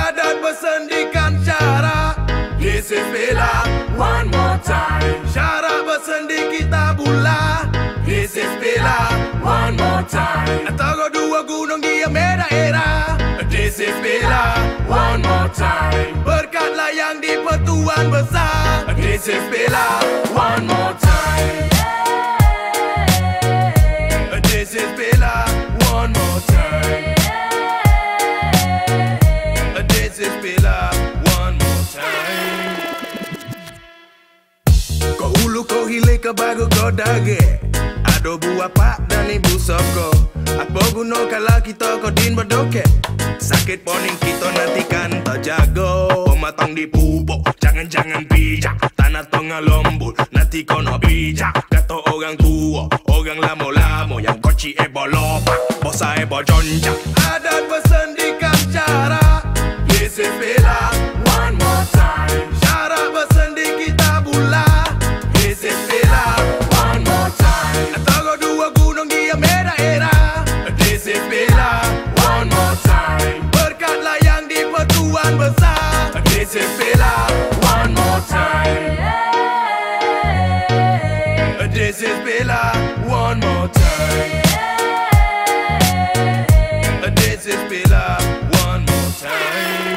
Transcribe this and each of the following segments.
Adat bersendikan syarak. This is Pilah, one more time. Syarak bersendi kita bulah. This is Pilah, one more time. Antara dua gunung dia daerah. This is Pilah, one more time. Berkat layang di Pertuan Besar. This is Pilah, one more time. This is Pilah, one more time. This is Pilah, one more time. Kau ulu kau hilir ke baru kau dage. Ada buah pak dan ibu soko. Apa guna kalau kita kau din berdoket? Sakit poning kita nantikan terjaga. Pematang di pupuk, jangan-jangan bijak. Tanah tengah lembut, nanti kau nak bijak. Kata orang tua, orang lama-lama. Yang koci bolopak, bosa jonjak. Adat bersendikan syarak. This is Pilah, one more time. Syarak bersendi kita bulah. This is Pilah, one more time. Antara dua gunung dia daerah. This is Pilah, one more time. Berkat layang di Pertuan Besar. This is Pilah, one more time. This is Pilah, one more time. This is Pilah, one more time.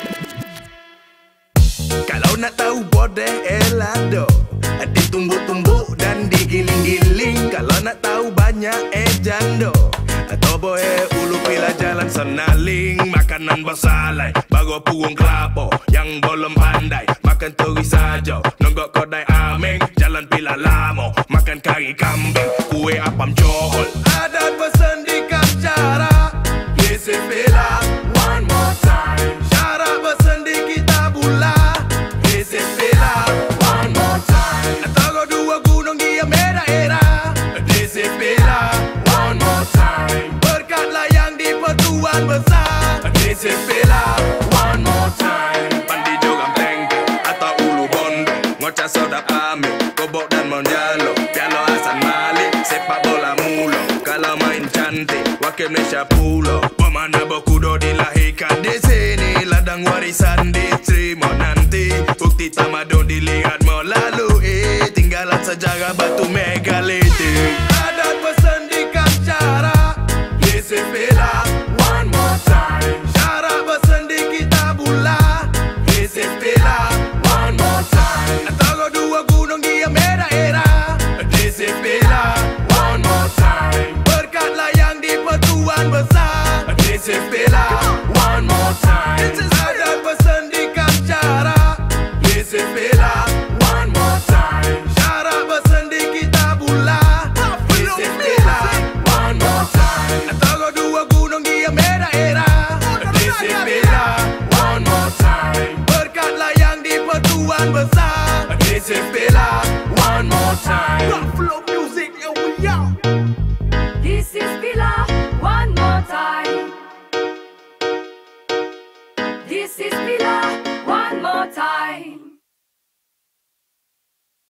Kalau nak tahu bodeh elado, ditumbuk-tumbuk dan digiling-giling. Kalau nak tahu banyak jando, atau boleh ulu Pilah jalan senaling. Makanan bersalai, baru purung kelapa. Yang belum pandai, makan teri saja. Nonggok kodai ameng, jalan Pilah lama. Makan kari kambing, kue apam johol. Adat bersendikan syarak. This is Pilah, one more time. Syarak bersendi kita bulah. This is Pilah, one more time. Antara dua gunung dia daerah. This is Pilah, one more time. Berkat layang di Pertuan Besar. This is Pilah, one more time. Pandi joram tengke atau ulu bondo. Ngocah sodap ambil, kobok dan monjalo. Pialo Hasan Malik, sepak bola mulo. Kalau main cantik, wakil Malaysia pulau. Pemana berkudo dilahirkan di sini. Ladang warisan diterima nanti. Bukti tamadun dilihat melalui tinggalan sejarah batu megalitik. Adat bersendikan syarak. This is Pilah, one more time. Syarak bersendi kita bulah. This is Pilah, one more time. Antara dua gunung dia daerah. This is Pilah, one more time. Berkat layang di Pertuan Besar. This is Pilah, one more time. Adat bersendikan syarak. This is Pilah, one more time. Syarak bersendi kita bulah. This is Pilah, one more time. Antara dua gunung dia daerah. This is Pilah, one more time. Berkat layang di Pertuan Besar. This is Pilah, one more time.